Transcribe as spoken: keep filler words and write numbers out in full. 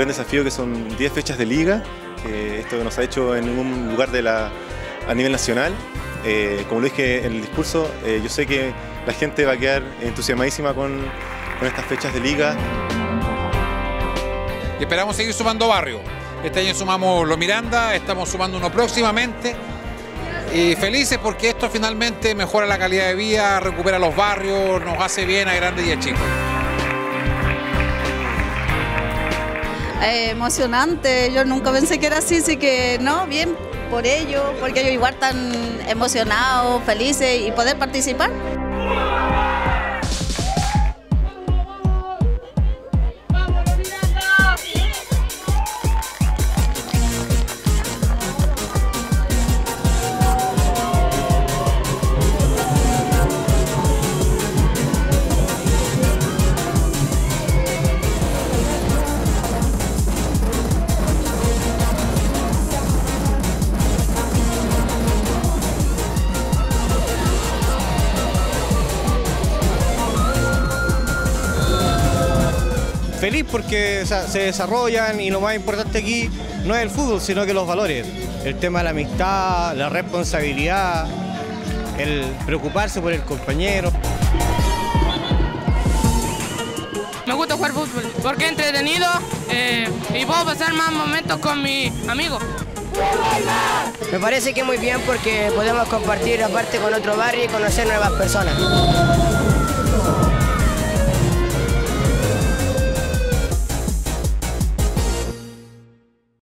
gran desafío que son diez fechas de liga, que esto no se ha hecho en ningún lugar de la, a nivel nacional. Eh, como lo dije en el discurso, eh, yo sé que la gente va a quedar entusiasmadísima con, con estas fechas de liga. Y esperamos seguir sumando barrios. Este año sumamos Los Miranda, estamos sumando uno próximamente. Y felices porque esto finalmente mejora la calidad de vida, recupera los barrios, nos hace bien a grandes y a chicos. Eh, emocionante, yo nunca pensé que era así, así que no, bien por ello, porque ellos igual están emocionados, felices y poder participar. Feliz porque o sea, se desarrollan y lo más importante aquí no es el fútbol, sino que los valores. El tema de la amistad, la responsabilidad, el preocuparse por el compañero. Me gusta jugar fútbol porque es entretenido eh, y puedo pasar más momentos con mis amigos. Me parece que muy bien porque podemos compartir aparte con otro barrio y conocer nuevas personas.